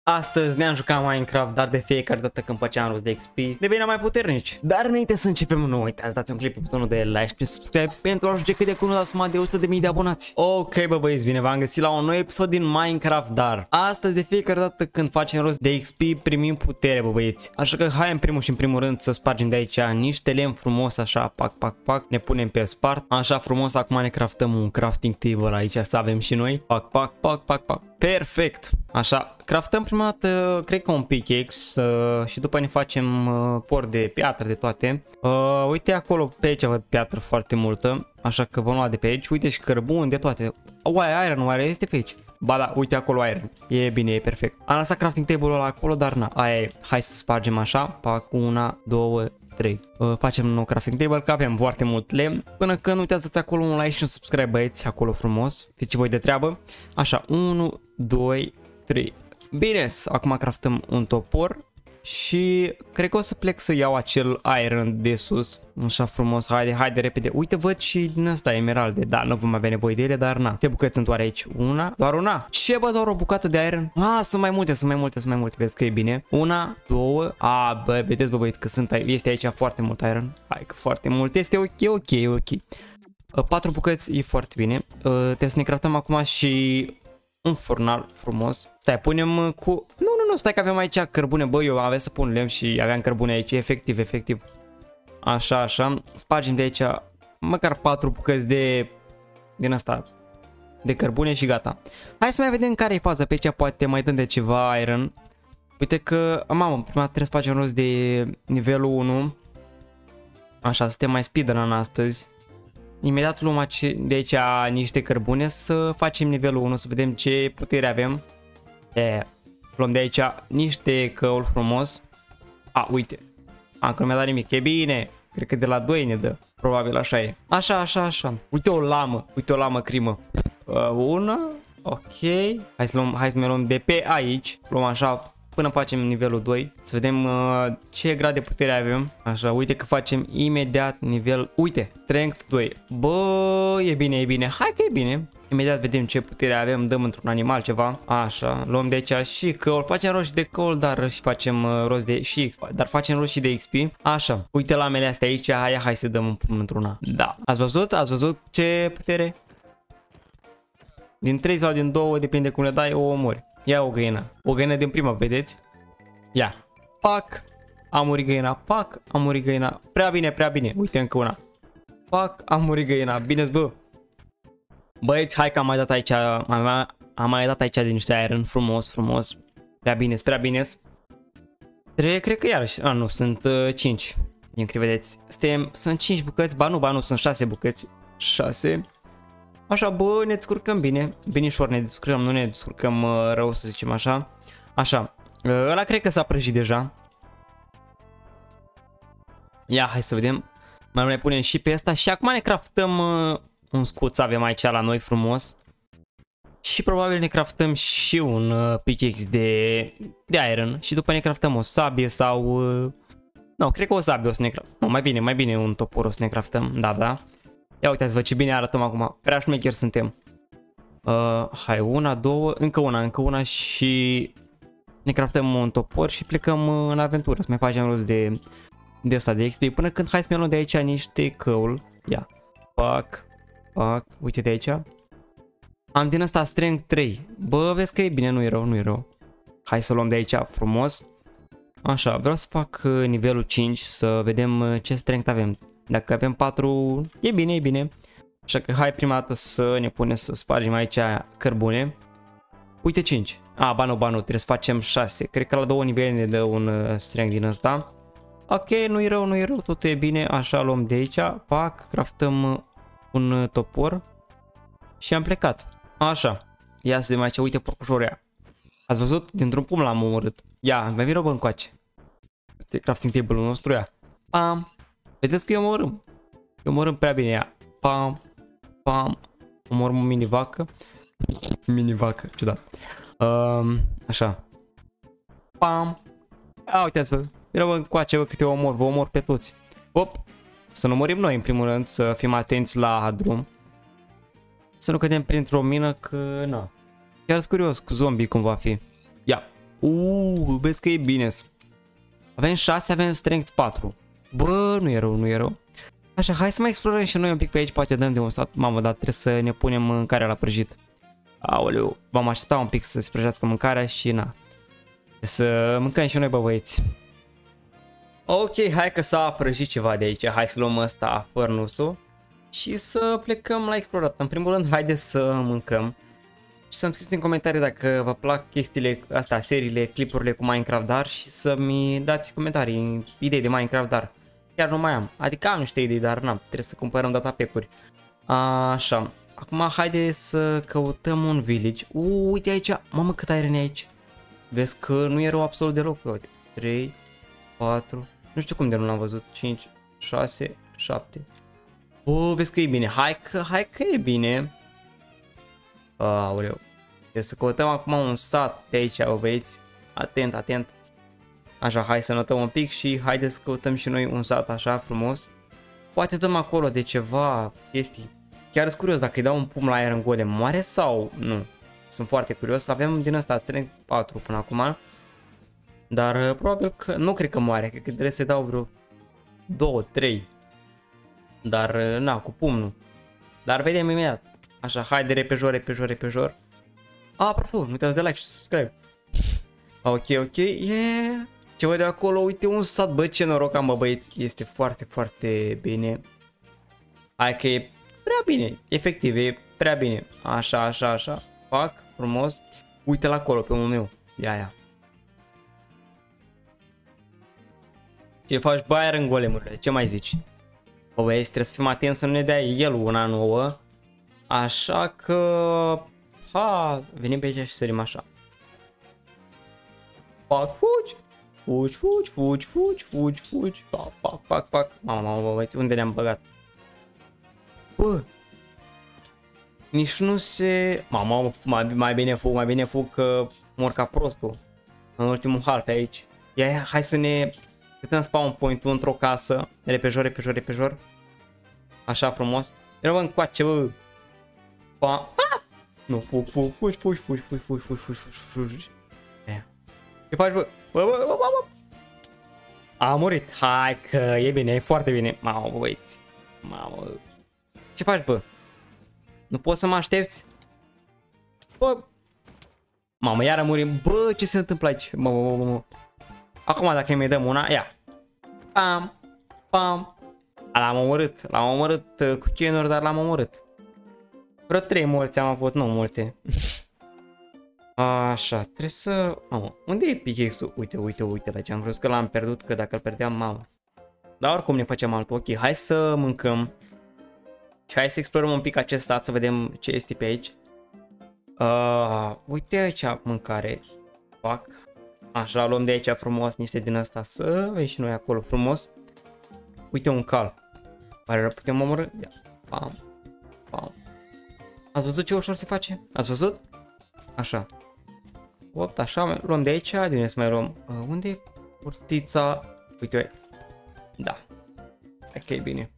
Astăzi ne-am jucat Minecraft, dar de fiecare dată când făceam rost de XP deveneam mai puternici. Dar înainte să începem, nu uitați, dați un click pe butonul de like și subscribe pentru a ajunge cât de curând la suma de 100.000 de abonați. Ok, bă băieți, bine v-am găsit la un nou episod din Minecraft, dar astăzi de fiecare dată când facem rost de XP primim putere, bă băieți. Așa că hai în primul și în primul rând să spargem de aici niște lemn frumos, așa, pac, pac, pac, ne punem pe spart. Așa frumos, acum ne craftăm un crafting table aici să avem și noi. Pac, pac, pac, pac, pac. Perfect. Așa, craftăm prima dată, cred că un pickaxe și după ne facem por de piatră, de toate. Uite acolo, pe aici văd piatră foarte multă, așa că vom lua de pe aici. Uite și cărbun, de toate. Iron, oare este pe aici? Ba da, uite acolo iron. E bine, e perfect. Am lăsat crafting table-ul ăla acolo, dar na, aia e. Hai să spargem așa, pac, 1, 2, 3. Facem un nou crafting table, că avem foarte mult lemn. Până când uitați, dați acolo un like și un subscribe, băieți, acolo frumos. Fiți voi de treabă. Așa, 1, 2, 3. Bine, acum craftăm un topor. Și cred că o să plec să iau acel iron de sus. Așa frumos, haide repede. Uite, văd și din asta emeralde. Da, nu vom avea nevoie de ele, dar na. Câte bucăți sunt oare aici? Una? Doar una? Ce bă, doar o bucată de iron? Sunt mai multe. Vezi că e bine. Una, două. Bă, vedeți bă băieți că este aici foarte mult iron. Hai că foarte mult. Este ok. 4 bucăți e foarte bine. Trebuie să ne craftăm acum și un furnal frumos. Stai, punem cu... Nu, stai că avem aici cărbune. Bă, eu aveam să pun lemn și aveam cărbune aici. Efectiv. Așa. Spargem de aici măcar 4 bucăți din asta de cărbune și gata. Hai să mai vedem care e faza pe aici. Poate mai dăm de ceva iron. Uite că, mamă, prima trebuie să facem rost de nivelul 1. Așa, suntem mai speedrun astăzi. Imediat luăm de aici niște cărbune să facem nivelul 1, să vedem ce putere avem. Luăm de aici niște căul frumos. Uite. Că nu mi-a dat nimic. E bine. Cred că de la 2 ne dă. Probabil așa e. Așa. Uite o lamă crimă. Una. Ok. Hai să mai luăm de pe aici. Luăm așa până facem nivelul 2. Să vedem ce grad de putere avem. Așa, uite că facem imediat nivel... Uite, Strength 2. Bă, e bine. Hai că e bine. Imediat vedem ce putere avem. Dăm într-un animal ceva. Așa, luăm de aici și căul. Facem rost de căul, dar și facem rost de dar facem rost și de XP. Așa, uite lamele astea aici. Hai să dăm un pumn într-una. Da. Ați văzut ce putere? Din 3 sau din 2, depinde cum le dai, o omori. Ia o găină. O găină din prima, vedeți? Ia. Pac. A murit găina. Pac. A murit găina. Prea bine. Uite încă una. Pac. A murit găina. Bine, bă. Băieți, hai că am mai dat aici. Am mai dat aici din niște iron. Frumos. Prea bine. Cred că iarăși. Nu, sunt 5. Din câte vedeți. Sunt 5 bucăți. Ba nu, sunt 6 bucăți. 6. Așa, bă, ne descurcăm bine. Binișor ne descurcăm, nu ne descurcăm rău, să zicem așa. Așa, ăla cred că s-a prăjit deja. Ia, hai să vedem. Mai punem și pe asta. Și acum ne craftăm un scut să avem aici la noi frumos. Și probabil ne craftăm și un pickaxe de iron. Și după ne craftăm o sabie sau... Nu, cred că o sabie o să ne craftăm. Nu, mai bine un topor o să ne craftăm, da. Ia uitați-vă ce bine arătăm acum. Prea șmecheri suntem. Hai, una, două, încă una și ne craftăm un topor și plecăm în aventură. Să mai facem rost de asta de XP. Până când hai să ne luăm de aici niște căul. Ia. Pac. Uite de aici. Am din asta Strength 3. Bă, vezi că e bine, nu e rău. Hai să luăm de aici frumos. Așa, vreau să fac nivelul 5 să vedem ce strength avem. Dacă avem 4, e bine. Așa că hai prima dată să ne punem să spargem aici cărbune. Uite 5. Ba nu, trebuie să facem 6. Cred că la 2 nivele ne dă un strength din ăsta. Ok, nu e rău, totul e bine. Așa, luăm de aici. Pac, craftăm un topor. Și am plecat. Așa. Ia să vedem aici, uite porcușorea. Ați văzut? Dintr-un pumn l-am omorât. Ia, mai vină bă încoace. Uite crafting table-ul nostru, ia. Pam. Vedeți că eu omorâm prea bine, ea. Pam. Omorâm o mini-vacă. Mini-vacă, ciudat. Așa. Pam. Uitați-vă. Vină bă încoace, bă, câte vă omor pe toți. Hop. Să nu murim noi, în primul rând, să fim atenți la drum. Să nu cădem printr-o mină, că na. Chiar sunt curios cu zombie cum va fi. Ia. Vezi că e bine. Avem 6, avem strength 4. Bă, nu e rău, nu e rău. Așa, hai să mai explorăm și noi un pic pe aici, poate dăm de un sat. Mamă, dar trebuie să ne punem mâncarea la prăjit. Aoleu, v-am așteptat un pic să se prăjească mâncarea și na. Să mâncăm și noi, bă, băieți. Ok, hai că s-a prăjit ceva de aici. Hai să luăm ăsta, fărnusul. Și să plecăm la explorat. În primul rând, haideți să mâncăm. Și să-mi scrieți în comentarii dacă vă plac chestiile astea, seriile, clipurile cu Minecraft Dar și să-mi dați comentarii, idei de Minecraft Dar. Chiar nu mai am, adică am niște idei, dar n-am, trebuie să cumpărăm datapack-uri. Așa, acum haide să căutăm un village. Uite aici, mamă cât iron e aici. Vezi că nu e rău absolut deloc. Uite, 3, 4, nu știu cum de nu l-am văzut, 5, 6, 7. Vezi că e bine, hai că e bine. Aoleu. Trebuie să căutăm acum un sat pe aici, bă, băieți. Atent, atent. Așa, hai să notăm un pic și haideți să căutăm și noi un sat așa frumos. Poate dăm acolo de ceva chestii. Chiar sunt curios dacă îi dau un pumn la Iron Golem, moare sau nu? Sunt foarte curios. Avem din asta 4 până acum. Dar probabil că nu cred că moare. Cred că trebuie să-i dau vreo 2, 3. Dar na, cu pumnul. Dar vedem imediat. Așa, haide repejor, repejor, repejor. Apropo, nu uitați de like și subscribe. Ok, yeah. Ce văd de acolo, uite un sat, bă, ce noroc am, bă, băieți. Este foarte, foarte bine. Hai că e prea bine, efectiv, e prea bine. Așa, așa, așa. Fac, frumos. Uite-l acolo, pe omul meu. Ia. Ce faci, bă, Iron Golemurile? Ce mai zici? Bă, băieți, trebuie să fim atenți să nu ne dea el una nouă. Așa că... venim pe aici și sărim așa. Pac, fugi! Fugi. Pac. Mamă, băieți, unde ne-am băgat? Bă! Nici nu se... Mamă, mai bine fug că mor ca prostul. În ultimul hal pe aici. Ia, hai să ne... Câtăm spawn point-ul într-o casă. Repejor. Așa frumos. Eu vă încoace, bă. Nu, fugi. Ce faci, bă? Bă. A murit. Hai că e bine, e foarte bine. Mamă, băieți. Mamă. Ce faci, bă? Nu poți să mă aștepți? Bă. Mamă, iară murim. Bă, ce se întâmplă aici? Mă. Acum dacă mi-i dăm una, ia. Pam. L-am omorât cu chenuri, dar l-am omorât. Vreo 3 morți am avut, nu multe. Așa, trebuie să... Mamă, unde e pickaxe-ul? Uite la ce am crezut că l-am pierdut, că dacă îl pierdeam, mamă. Dar oricum ne facem altul. Ok, hai să mâncăm. Și hai să explorăm un pic acest stat, să vedem ce este pe aici. Uite aici mâncare. Fac. Așa, luăm de aici frumos niște din asta să vedem și noi acolo frumos. Uite un cal. Pare rău, putem omorâ? Ia. Pam. Ați văzut ce ușor se face? Ați văzut? Așa. 8, așa, luăm de aici, de unde să mai luăm? Unde e portița? Uite, da. Ok, bine.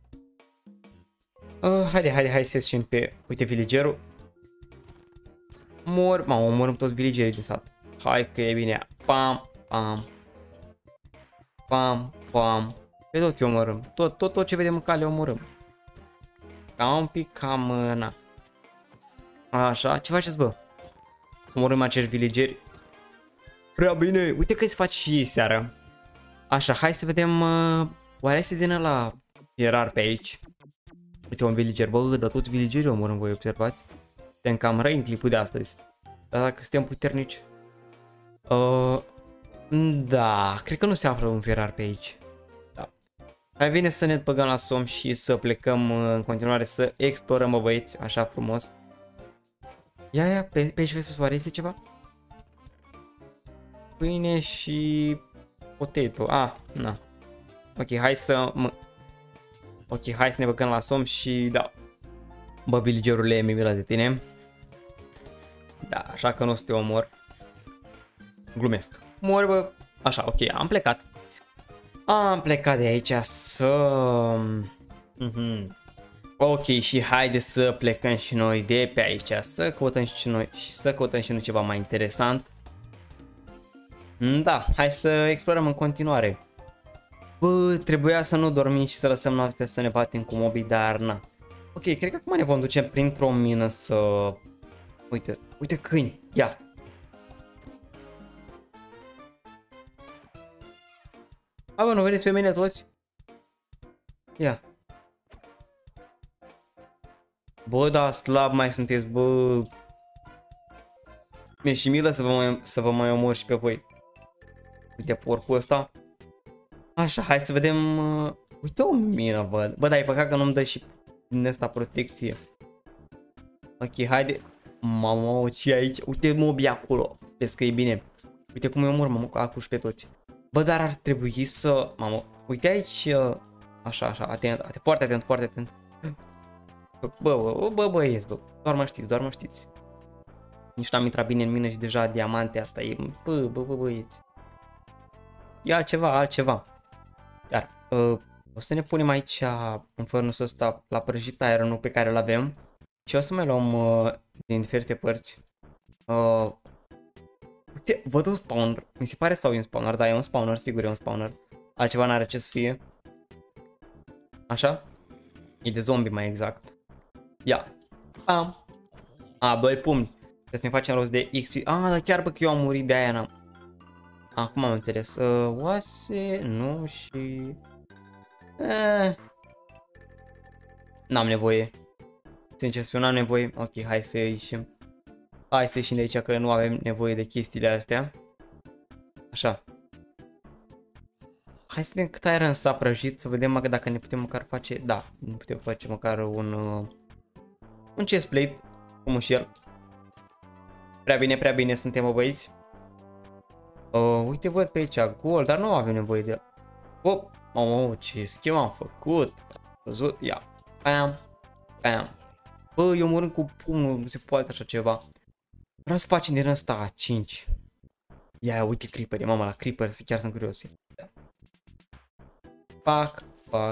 Hai să ieșim pe... Uite villagerul. Omorâm toți villagerii din sat. Hai că e bine. Pam. Pe toți omorâm. Tot ce vedem în cale omorâm. Cam un pic, na. Așa, ce faceți, bă? Omorâm acești villageri. Prea bine, uite că se face și seara. Așa, hai să vedem. Oare este din ăla ierar pe aici? Uite un villager, bă, dar toți villagerii omorâm, voi observați. Suntem cam răi în clipul de astăzi. Dar dacă suntem puternici. Da, cred că nu se află un fierar pe aici. Da. Mai bine să ne băgăm la somn și să plecăm în continuare să explorăm, bă, băieți, așa frumos. Ia, pe aici vezi să soare, ceva? Pâine și potato. Na. Ok, hai să ne băgăm la somn și da. Bă, villagerule, mi-e milă de tine. Da, așa că nu o să te omor. Glumesc. Mor, bă. Așa, ok, am plecat. Am plecat de aici să... Ok, și haide să plecăm și noi de pe aici, să căutăm și noi ceva mai interesant. Da, hai să explorăm în continuare. Bă, trebuia să nu dormim și să lăsăm noaptea să ne batem cu mobii, dar na. Ok, cred că acum ne vom duce printr-o mină să... Uite, uite câini, ia. A, bă, nu vedeți pe mine toți? Ia. Bă, da, slab mai sunteți, bă. Mi-e și milă să vă mai omor și pe voi. Uite porcul ăsta. Așa, hai să vedem... Uite o mină, văd. Bă, dar e păcat că nu-mi dă și din asta protecție. Ok, haide. Mamă, ce e aici? Uite mobii acolo. Vezi că e bine. Uite cum îi omor, mamă, acuși pe toți. Bă, dar ar trebui să... Mamă, uite aici... Așa, așa, atent, atent, foarte atent, foarte atent. Băieți, bă, doar mă știți, doar mă știți. Nici n-am intrat bine în mină și deja diamante asta e... Băieți. E altceva, altceva. Iar, o să ne punem aici în furnace-ul ăsta la prăjit iron-ul pe care îl avem. Și o să mai luăm din diferite părți. Uite, văd un spawner. Mi se pare sau e un spawner, da, e un spawner, sigur e un spawner. Altceva n-are ce să fie. Așa? E de zombie mai exact. Ia. Pam. A, 2 pumni. Trebuie să ne facem rost de XP. Ah, dar chiar bă că eu am murit de aia n-am. Acum am înțeles. Oase, nu și... N-am nevoie. Sincer să fiu, n-am nevoie. Ok, hai să ieșim. Hai să ieșim de aici că nu avem nevoie de chestiile astea. Așa. Hai să vedem cât iron s-a prăjit, să vedem dacă ne putem măcar face... Da, ne putem face măcar un chestplate, cum și el. Prea bine suntem, băieți. Uite, văd pe aici gold, dar nu avem nevoie de el. Oh, ce schimb am făcut. Văzut? Ia. Bam. Bam. Bă, eu mor cu pumnul, nu se poate așa ceva. Vreau să facem din ăsta 5. Ia, uite creeper, mama, la creeper, chiar sunt curios. Pac.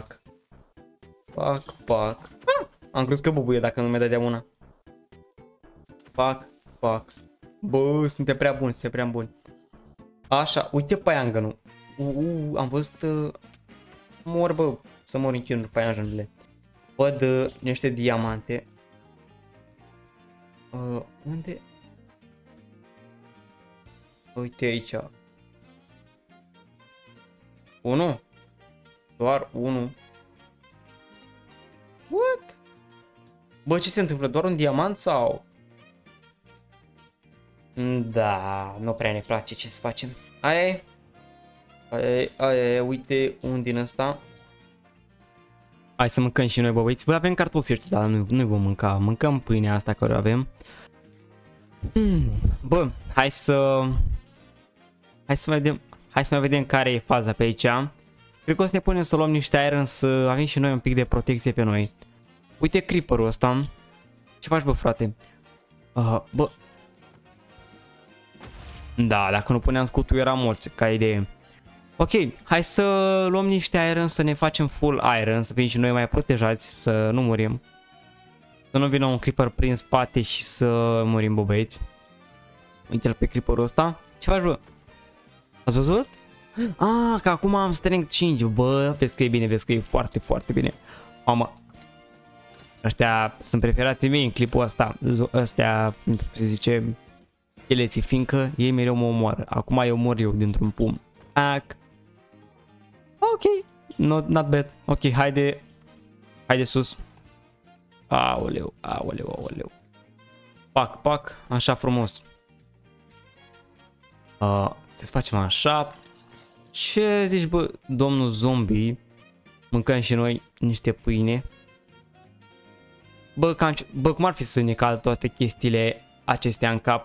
Am crezut că bubuie dacă nu mi-a dădea una. Pac. Bă, suntem prea buni, Așa, uite paiangănul. Am văzut... Mor, bă, să mor în chinuri paianjenile. Văd niște diamante. Unde? Uite aici. 1. Doar 1. What? Bă, ce se întâmplă? Doar un diamant sau? Da, nu prea ne place ce să facem. Aia, uite un din ăsta. Hai să mâncăm și noi, bă, băieți. Bă, avem cartofi, dar nu vom mânca. Mâncăm pâinea asta care o avem. Bă, hai să mai vedem care e faza pe aici. Cred că o să ne punem să luăm niște iron, să avem și noi un pic de protecție pe noi. Uite creeper-ul ăsta. Ce faci, bă, frate? Bă. Da, dacă nu puneam scutul era morți, ca idee. Ok, hai să luăm niște iron, să ne facem full iron, să fim și noi mai protejați, să nu murim. Să nu vină un creeper prin spate și să murim, bă, băieți. Uite-l pe creeper-ul ăsta. Ce faci, bă? Ați văzut? Că acum am strength 5, bă, vezi că e bine, vezi că e foarte, foarte bine. Mamă. Ăștia sunt preferații mei în clipul ăsta. Ăstea, se zice, cheleții, fiindcă ei mereu mă omoară. Acum eu mor eu dintr-un pumn. Ok, not bad. Ok, haide sus. Aoleu. Pac, așa frumos. Să facem așa. Ce zici, bă, domnul zombie? Mâncăm și noi niște pâine. Bă, cum ar fi să ne cal toate chestiile acestea în cap?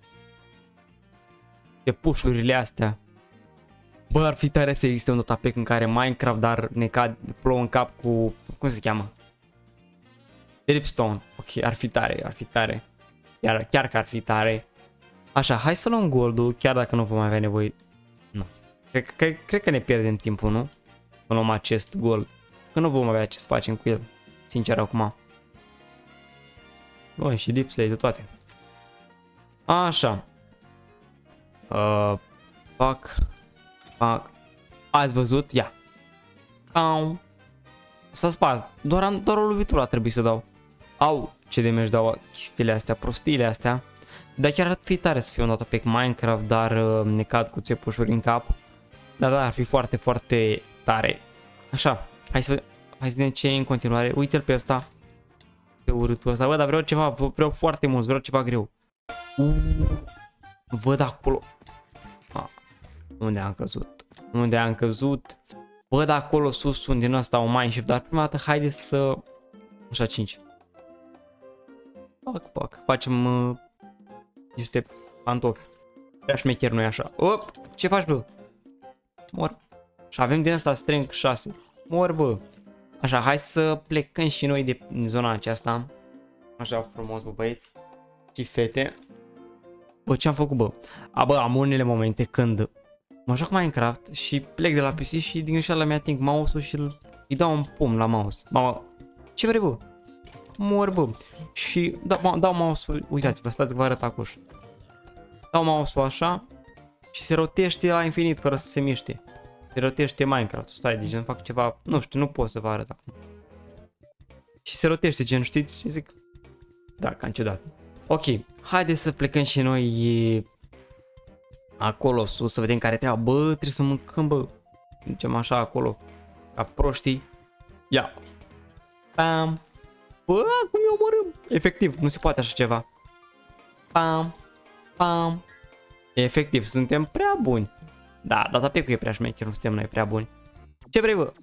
De pușurile astea. Bă, ar fi tare să existe un datapack în care Minecraft, dar ne cad plouă în cap cu... Cum se cheamă? Dripstone. Ok, ar fi tare. Chiar că ar fi tare. Așa, hai să luăm goldul, chiar dacă nu vom avea nevoie. Nu. Cred că ne pierdem timpul, nu? Să luăm acest gold. Că nu vom avea ce să facem cu el. Sincer, acum. Luăm și deep slate de toate. Așa. Fac. Ați văzut? Ia. Au. S-a spart. Doar o lovitură a trebuit să dau. Au. Ce de mi-aș dau chestiile astea, prostiile astea. Dar chiar ar fi tare să fie un datapack Minecraft, dar ne cad cu țepușuri în cap. Dar da, ar fi foarte, foarte tare. Așa. Hai să vedem ce e în continuare. Uite-l pe ăsta. Pe urâtul ăsta. Bă, dar vreau ceva, vreau foarte mult, vreau ceva greu. Văd acolo. Unde am căzut? Unde am căzut? Văd acolo sus un din ăsta, un mineshaft, dar prima dată haide să... Așa, 5. Pac. Facem niște pantofi. Prea șmecher noi așa. Op! Ce faci, bă? Mor. Și avem din asta strength 6. Mor, bă. Așa, hai să plecăm și noi de zona aceasta. Așa frumos, bă, băieți. Și fete. Bă, ce-am făcut, bă? Bă, am unele momente când mă joc Minecraft și plec de la PC și din greșeală mi-ating mouse-ul și îi dau un pumn la mouse. Mama, ce vrei, bă? Mor, bă. Și dau mouse-ul, uitați-vă, stați că vă arăt acuș. Dau mouse-ul așa și se rotește la infinit fără să se miște. Se rotește Minecraft-ul, stai, deci îmi fac ceva, nu știu, nu pot să vă arăt acum. Și se rotește, gen, știți? Și zic, da, cam ciudat. Ok, haideți să plecăm și noi acolo sus, să vedem care treaba. Bă, trebuie să mâncăm, bă. Ducem așa acolo, ca proștii. Ia. Pam. Bă, cum ne omorâm? Efectiv, nu se poate așa ceva. Pam. Efectiv, suntem prea buni. Da, datapack-ul e prea șmecher, nu suntem noi prea buni. Ce vrei, bă?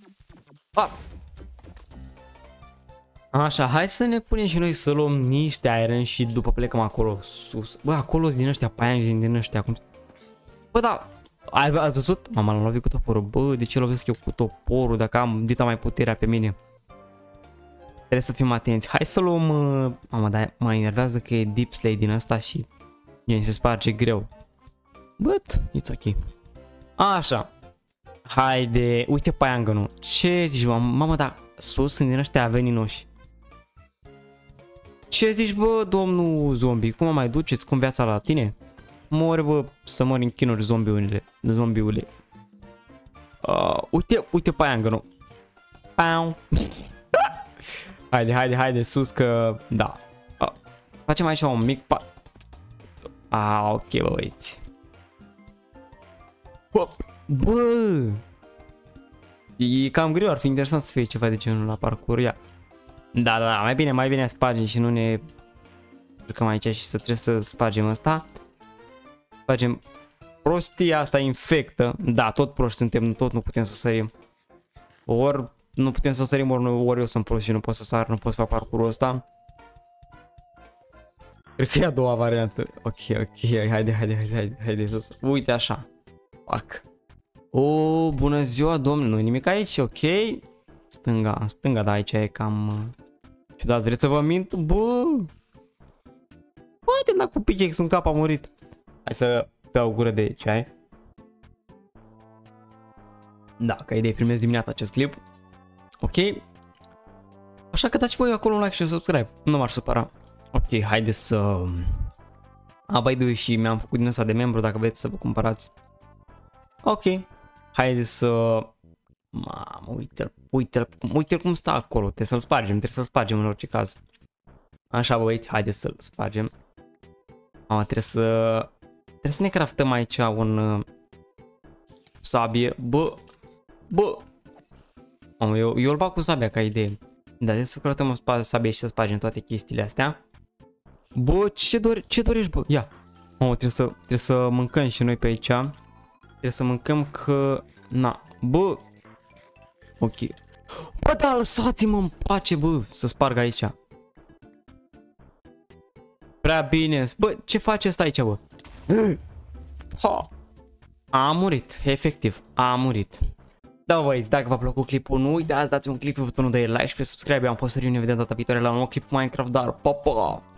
Așa, hai să ne punem și noi să luăm niște iron și după plecăm acolo sus. Bă, acolo din ăștia paianjeni din ăștia. Bă, da, ai văzut? Mama, l-am lovit cu toporul. Bă, de ce lovesc eu cu toporul dacă am dita mai puterea pe mine? Trebuie să fim atenți. Hai să luăm... Mama, dar mă enervează că e deep slay din ăsta și se sparge greu. But, it's ok. Așa. Haide, uite paiangănul. Ce zici, mamă, dar sus sunt din ăștia veninoși. Ce zici, bă, domnul zombie? Cum mă mai duceți? Cum viața la tine? Mori, bă, să mori în chinuri zombiule. Uite paiangănul. Pau. Haide, sus că... Da. Facem aici un mic ok, bă, băieți. Bă! E cam greu, ar fi interesant să fie ceva de genul la parcurs, ia. Da, mai bine spargem și nu ne jucăm aici și să trebuie să spargem asta. Spargem prostia asta infectă. Da, tot proști suntem, tot nu putem să sărim. Ori nu putem să sărim, ori eu sunt prost și nu pot să sar, nu pot să fac parcursul ăsta. Cred că e a doua variantă. Ok, haide sus. Uite așa. Fac. Bună ziua, domnule, nu nimic aici, ok? Stânga, da, aici e cam ciudat, vreți să vă mint? Bă! Poate n-a cu pickaxe, un cap a murit. Hai să beau o gură de ceai. Da, ca idee filmez dimineața acest clip. Ok. Așa că dați voi acolo un like și un subscribe, nu m-ar supăra. Ok, haide să... by the way, și mi-am făcut din ăsta de membru dacă vreți să vă cumpărați. Ok, haide să... Mamă, uite-l cum stă acolo, trebuie să-l spargem în orice caz. Așa, băieți, haide să-l spargem. Mamă, trebuie să ne craftăm aici un sabie. Bă! Mamă, eu îl bag cu sabia ca idee. Dar trebuie să craftăm o sabie și să spargem toate chestiile astea. Bă, ce dorești, bă? Ia! Mamă, trebuie să mâncăm și noi pe aici. Trebuie să mâncăm că... Na, bă! Ok. Bă, da, lăsați-mă în pace, bă, să sparg aici. Prea bine. Bă, ce face asta aici, bă? A murit, efectiv, a murit. Da, băieți, dacă v-a plăcut clipul, nu uitați, dați un clip pe butonul de like și pe subscribe. Am fost Sorin, ne vedem data viitoare la un nou clip Minecraft, dar pa, pa!